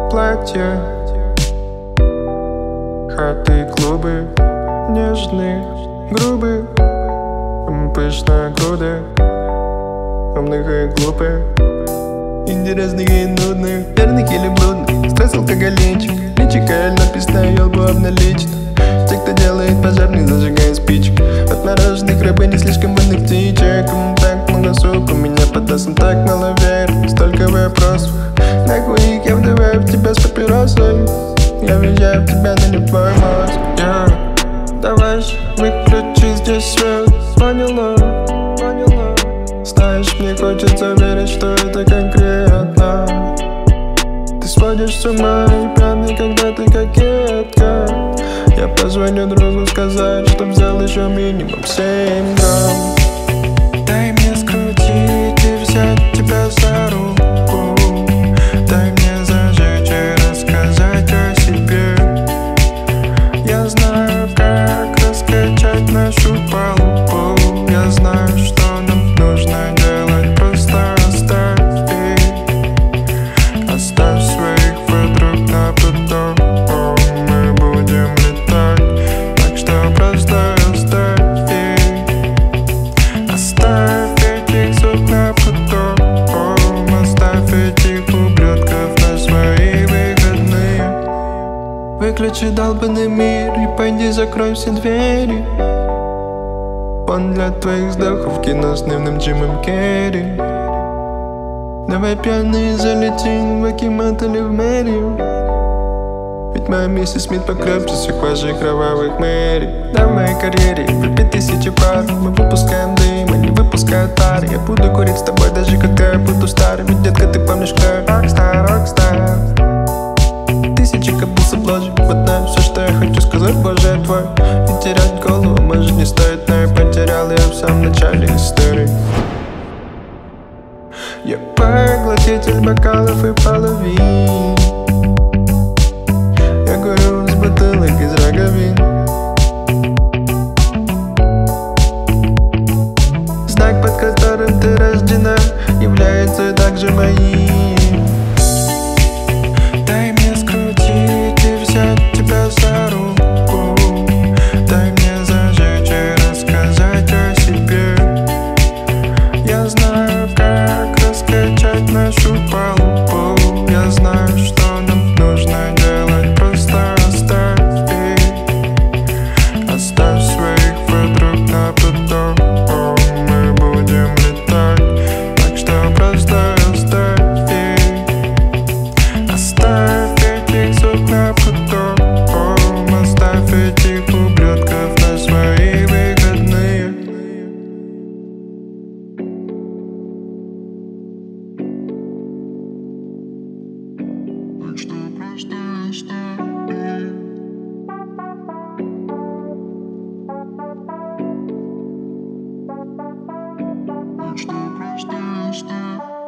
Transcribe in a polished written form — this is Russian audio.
платья, хаты, клубы, нежные, грубые, пышная груда, умных и глупых, интересных и нудных, верных или блудных, стресс, алкоголичек, личико, надпись на елбу обналичена. Те, кто делает пожарный, зажигая спичек. Отмороженных рыбы, не слишком умных птичек. Так много суп, у меня под носом так мало веры. Столько вопросов, нахуй их я вдуваю в тебя с папиросой. Я въезжаю в тебя на любой мост. Давай же выключи здесь свет. Поняла, поняла. Знаешь, мне хочется верить, что это конкретно. Ты сводишь с ума и пьяный, когда ты кокетка. Я позвоню другу сказать, чтоб взял еще минимум 7 грамм. Дай мне скрутить и взять тебя за руку. Дай мне зажечь и рассказать о себе. Я знаю, как раскачать нашу палубу. Я знаю, что нам нужно делать. Просто оставь их. Оставь своих подруг на потом. Мы будем летать, так что просто оставь их. Оставь этих сук на потом. Оставь этих ублюдков на свои выходные. Выключи долбанный мир и пойди закрой все двери. Он для твоих вздохов, кино с дневным Джимом Керри. Давай пьяные залетим в Акимат или в мэрию. Ведь моя миссис Смит покрепче секважей кровавых мэри. Да, в моей карьере выпить 1000 пар. Мы выпускаем дым, они выпускают пар. Я буду курить с тобой, даже когда я буду старым. Ведь, детка, ты помнишь, как рокстар, рокстар. 1000 кобыл обложек, вот знаю все, что я хочу сказать, боже, я твой. И терять голову, может, не стоит, но я потерял ее в самом начале истории. Я поглотитель бокалов и половин. Я курю с бутылок из роговин. Знак, под которым ты рождена, является также моим. Дай мне скрутить и взять тебя за руку. Дай мне зажечь и рассказать о себе. Я знаю, как раскачать нашу палубу. Я знаю, что нам нужно делать. Просто оставь их. Оставь своих подруг на потом. Мы будем летать, так что просто оставь их. Оставь этих сук на потом. Оставь этих ублюдков на свои выходные. Так что просто оставь их. Так что просто оставь.